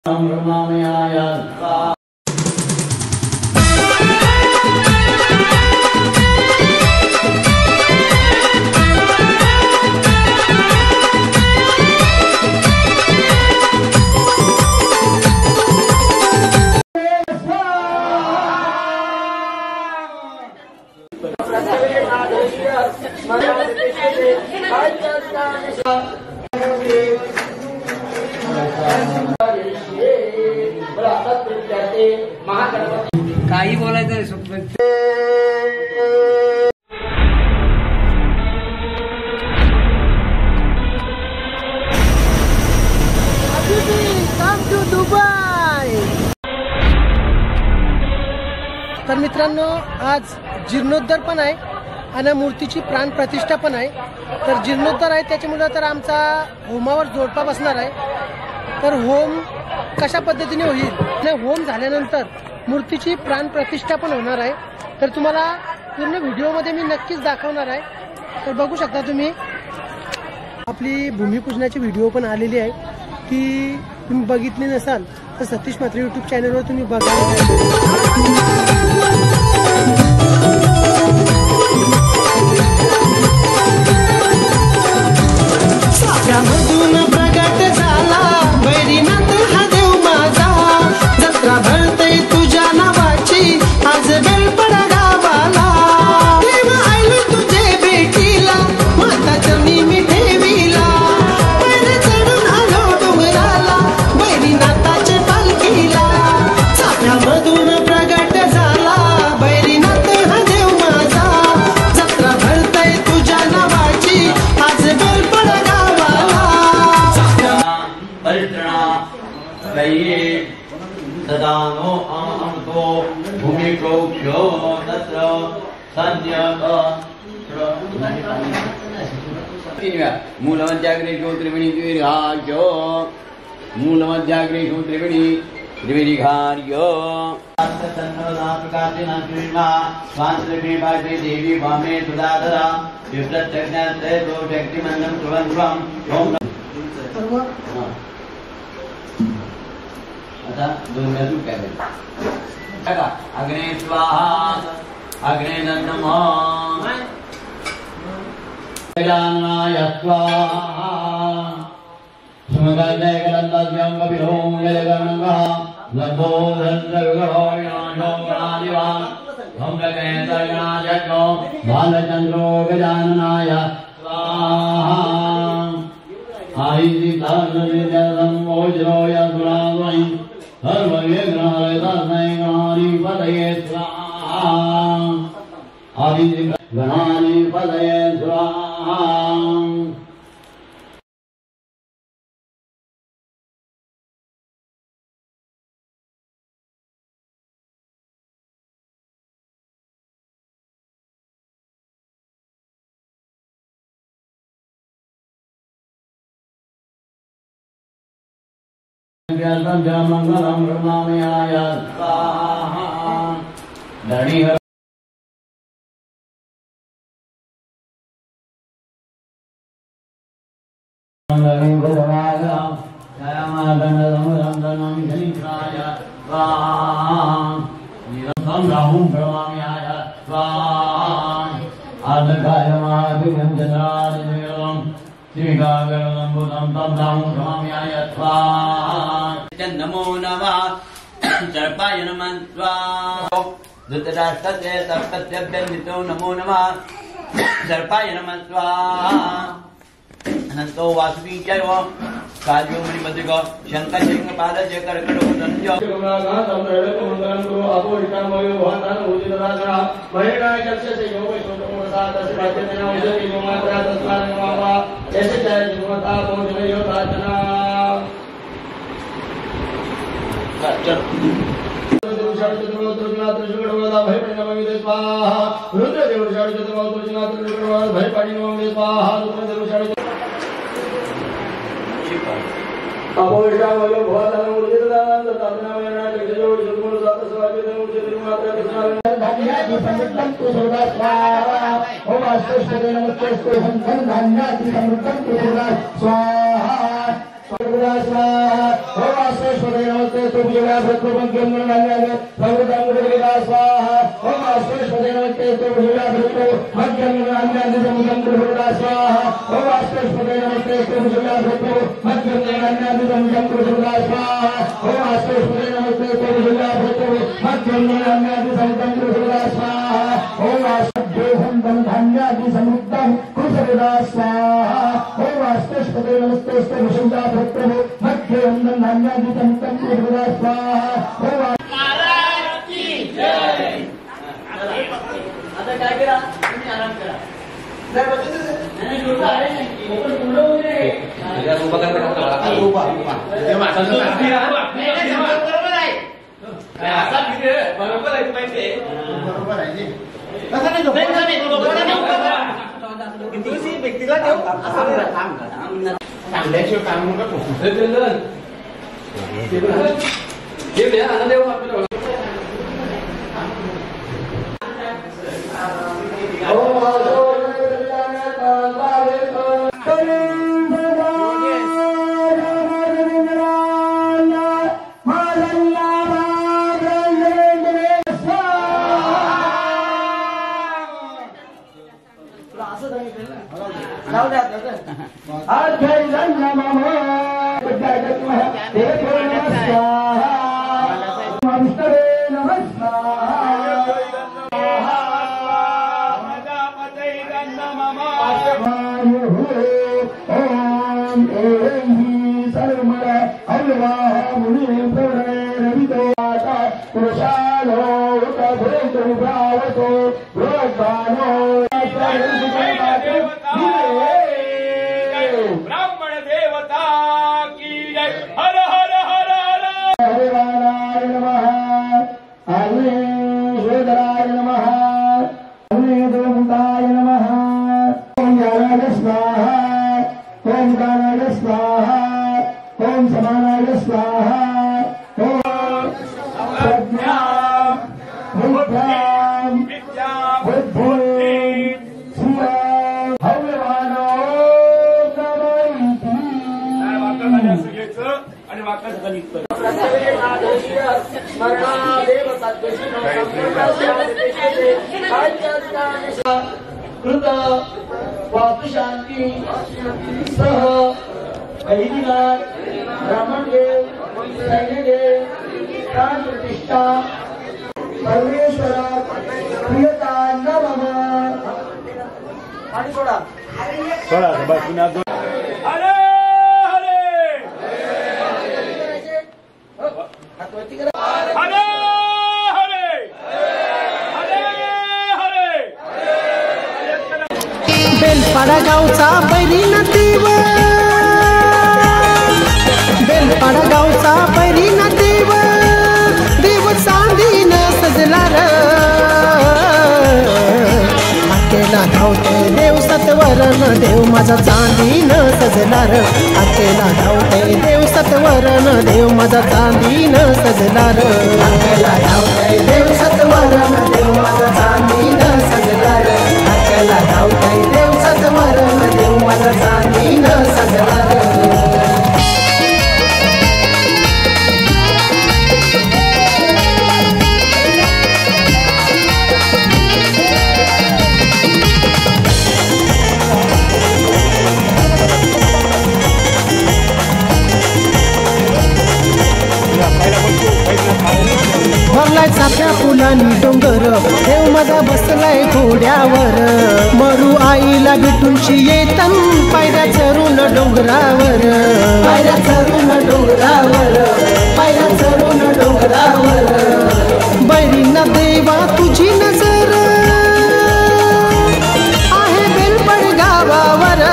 काही बोलायचं come to Dubai. तर मित्रांनो, आज जीर्णोद्धार पण आहे आणि मूर्तीची प्राण प्रतिष्ठा पण आहे। तर जीर्णोद्धार आहे त्याच्यामुळे तर आमचा होमावर जोडपा बसणार आहे। तर होम कशा पद्धतीने होईल आणि होम झाल्यानंतर मूर्तीची प्राण प्रतिष्ठा पण होणार आहे। तर तुम्हाला पूर्ण व्हिडिओमध्ये मी नक्कीच दाखवणार आहे। तर बघू शकता तुम्ही, आपली भूमिपूजनाची व्हिडिओ पण आलेली आहे, ती तुम्ही बघितली नसाल तर सतीश म्हात्रे यूट्यूब चॅनलवर तुम्ही बघा। साच्यामधून प्रगट झाला वैरीनाथ हा देव माझा, जत्रा भरते तुझ्या नावाची आज बेल पडा गावाला। देव आलो तुझे भेटीला माता चरणी मी ठेवीला, पैर चढून आलो डोंगराला वैरीनाथाचे पालखीला। साच्यामधून प्रगट झाला वैरीनाथ हा देव माझा, जत्रा भरते तुझ्या नावाची आज बेल पडा सदानो अहंतो भूमिप्रोक्ष्यो तत्र संज्ञक मूलमध्याग्रेषु त्रिवेणी द्विर्घार्यो मूलमध्याग्रेषु त्रिवेणी द्विर्घार्यो देवी वामे सुधाधरा विप्रत्यज्ञाते दो शक्तिमन्नं कुर्वन्वं आता दोन बाजू काय बघा। अग्ने स्वाहा अग्ने नमः गजाननाय स्वाहा सुमगलय गलन्दव्यं कपिलों यलगणंगः लम्बोधरगणोयाशोकरादिवा भंगकेतगणाजगो बालचन्द्रो गजाननाय स्वाहा आदित्यानं ओजरो यदुरावै सर्वयज्ञाय तस्मै गणाधिपतये स्वाहा आदित्य गणाधिपतये स्वाहा। मंगलम ब्रह्मामयाय स्वाहा। धनी राहुं ब्रह्मामयाय स्वाहा। नमो नमः सर्पाय नमः स्वाहा। धृतराष्ट्रस्य तपस्यभ्यन्वितो नमो नमः सर्पाय नमः स्वाहा। अनंतो वासुकी जय काल्यो मणिमद्रिक शंकर सिंह पादस्य कर्कटो धनजो स्वाहा वास्तुष्पदे नमस्ते तुभ्यं भृत्वमग्यं गणनान्यागे भगवतांगुरुदेवा स्वाहा ओम वास्तुष्पदे नमस्ते तुभ्यं भृत्वमग्यं गणनान्यागे भगवतांगुरुदेवा स्वाहा ओम वास्तुष्पदे नमस्ते तुभ्यं भृत्वमग्यं गणनान्यागे भगवतांगुरुदेवा स्वाहा ओम वास्तुष्पदे नमस्ते तुभ्यं भृत्वमग्यं गणनान्यागे भगवतांगुरुदेवा स्वाहा ओम वास्तुदेहं धन्यादि समुद्रं कुरुदेवा स्वाहा ओम वास्तुष्पदे नमस्ते तुभ्यं भृत्वमग्यं गणनान्यागे भगवतांगुरुदेवा स्वाहा ओम महाराज की जय। आता काय करा तुम्ही आराम करा नाही लोक आहे ओपन मुलं वगैरे बरोबर आहे माहिती बरोबर आहे व्यक्तीला देऊ सांगल्याशिवाय काम नको ब्राह्मण देवता की जय। हर हर हर हर हरिवाराय नमः अग्निहोत्राय नमः अग्निदेवताय नमः ओम ज्ञानाय स्वाहा ओम दानाय स्वाहा ओम समानाय स्वाहा ओम प्रज्ञा बुद्धिं बुद्धिं श्रियं हव्यमानो आणि वाक्य कृत वास्तुशांती सह वैदिनाथ ब्राह्मणदेव सैन्यदेव प्राण प्रतिष्ठा परमेश्वरा प्रियता नमः आणि सोडा हरे हरे हरे हरे हरे हरे बेलपाडा गावचा बैरीन देव बेलपाडा गावचा बैरीन देव देव चांदीन सजला र अकेला धावते देव सतवरण देव माझा चांदीन सजला र अकेला धावते देव सतवरण देव माझा चांदीन सजला र अकेला धावते देव सतवरण देव माझा चांदीन सजला र अकेला धावते देव सतवरण देव माझा चांदीन सजला र भरलाय चाफ्या फुलांनी डोंगर देव माझा बसलाय घोड्यावर मरू आईला भेटूनशी येतन पायऱ्या चरून डोंगरावर पायऱ्या चरून डोंगरावर पायऱ्या चरून डोंगरावर बैरींना देवा तुझी नजर आहे बेलपड गावावर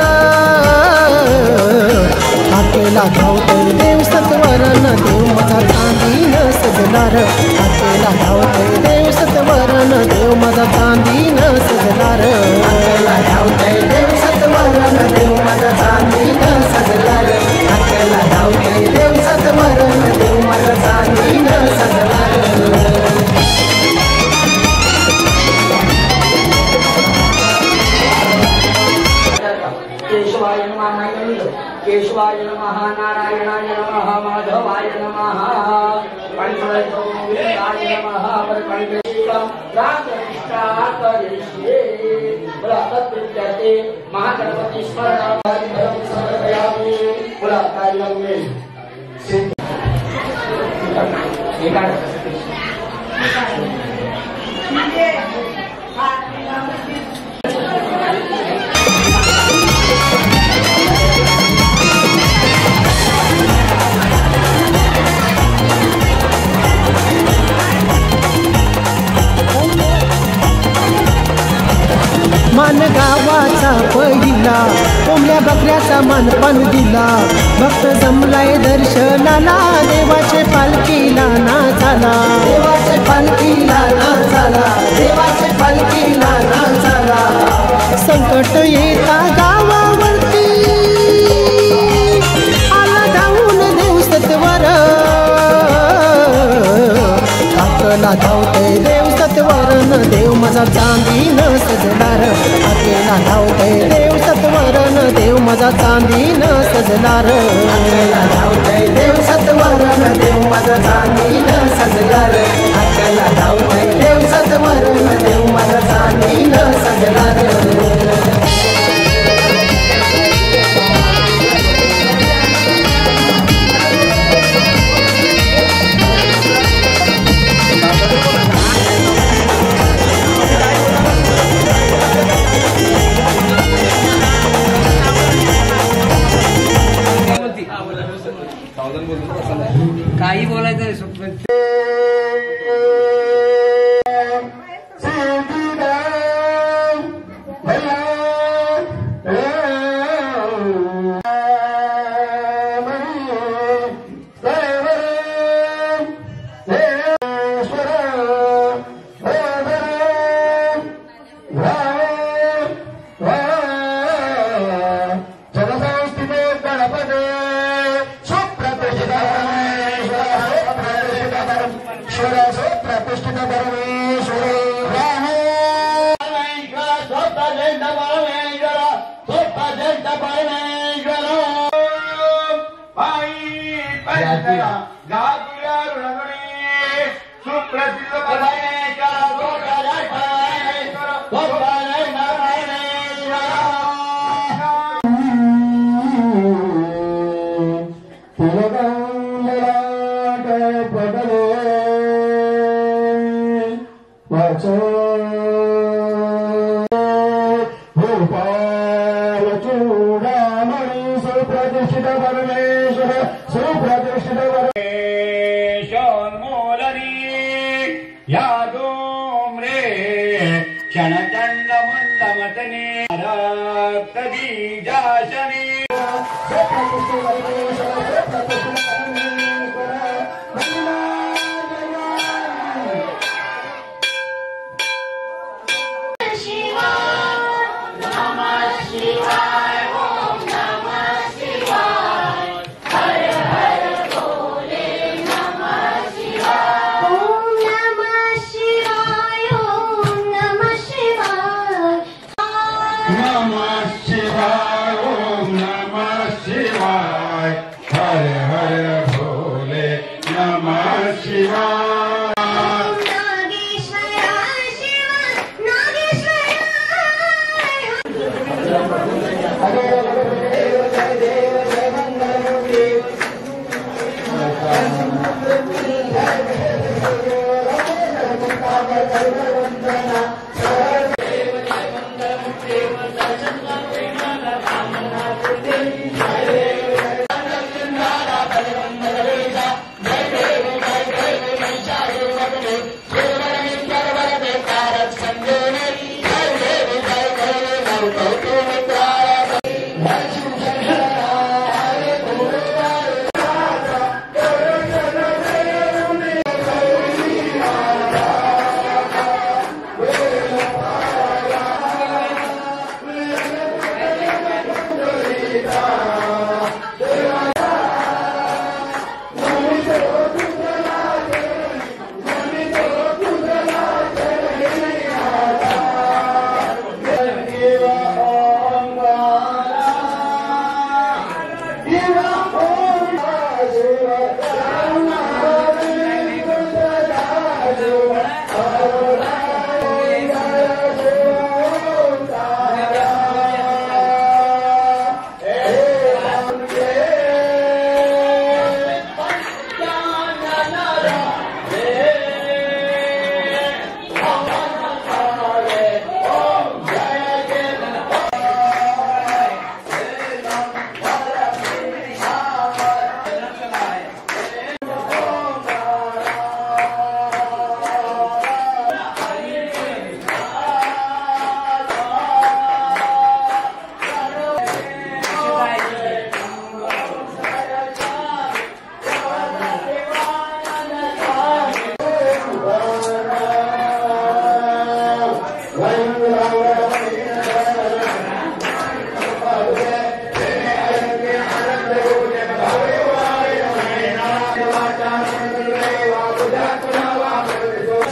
अकेला धावतोय देव सतवरण देव माझा चांदीन सजला र अकेला धावतोय देव सतवरण देव माझा चांदीन सजला र अकेला धावतोय देव सतवरण देव माझा चांदीन सजला र अकेला धावतोय देव सतवरण देव माझा चांदीन सजला र केशवाय नमः केशवाय नमः नारायणाय नमः माधवाय नमः महागणपती स्मरणार्थी बोला कार्यम मान गावाचा पहिला कोंबड्या बकऱ्याचा मानपान दिला भक्त जमलाय दर्शनाला देवाचे पालखीला ना झाला देवाचे पालखीला ना झाला देवाचे पालखीला ना झाला संकट येता गावावरती आला धावून देव सत्वर आकला धावतय देव सत्वरन देव माझा चांदीन सजलार आकेला धावतय देव सत्वरन देव माझा चांदीन सजलार आकेला धावतय देव सत्वरन देव माझा चांदीन सजलार आकेला धावतय देव सत्वरन देव माझा चांदीन सजलार काही बोलायचं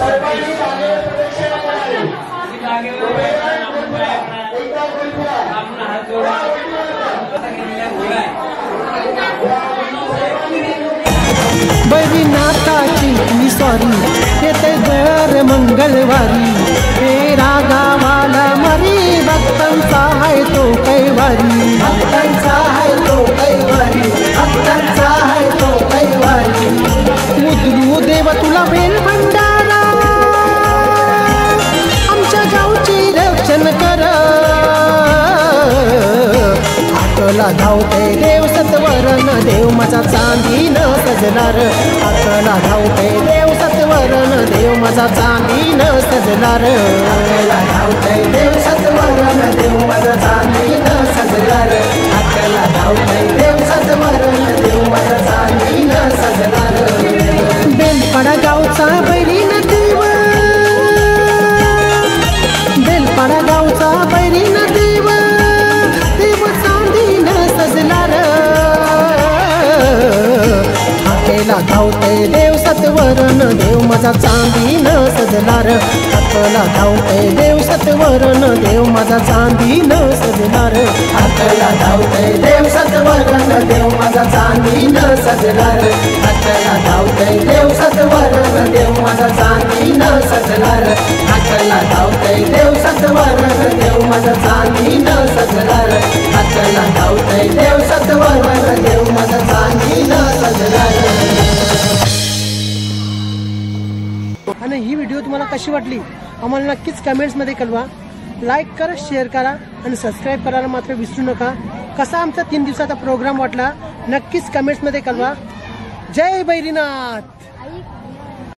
सर्वांनी जागेवर प्रदक्षिणा करावी. बैरीनाथाची मी सॉरी येते दर मंगळवारी तेरा गावाला मरी भक्तांचा आहे तो कैवारी भक्तांचा आहे तो कैवारी भक्तांचा आहे तो कैवारी मुद्रू देव तुला बेल भंडारा आमच्या गावची रक्षण कर आकला धावते देव सत्वरण देव माझा चांदीन सजलार आकला धावते देव सत्वरण देव माझा चांदीन सजलार आकला धावते देव सत्वरण देव माझा चांदीन सजलार आकला धावते देव सत्वरण देव माझा चांदीन सजलार बेलपाडा गावचा बैरीन देव बेलपाडा गावचा बैरीन देव देव चांदीन सजलार हाकेला धावते देव सत्वरण देव माझा चांदीन सजलार हाकला धावते देव सत्वरण देव माझा चांदीन सजलार हाकला धावते देव सत्वरण देव माझा चांदीन सजलार हाकला धावते देव सत्वरण देव माझा चांदीन सजलार हाकला धावते देव सत्वरण देव माझा चांदीन सजलार हाकला धावते देव सत्वरण देव माझा चांदीन सजलार. आणि ही व्हिडिओ तुम्हाला कशी वाटली आम्हाला नक्कीच कमेंट्समध्ये कळवा. लाईक करा, शेअर करा आणि सबस्क्राईब करायला मात्र विसरू नका. कसा आमचा 3 दिवसाचा प्रोग्राम वाटला नक्कीच कमेंट्समध्ये कळवा. जय बैरीनाथ.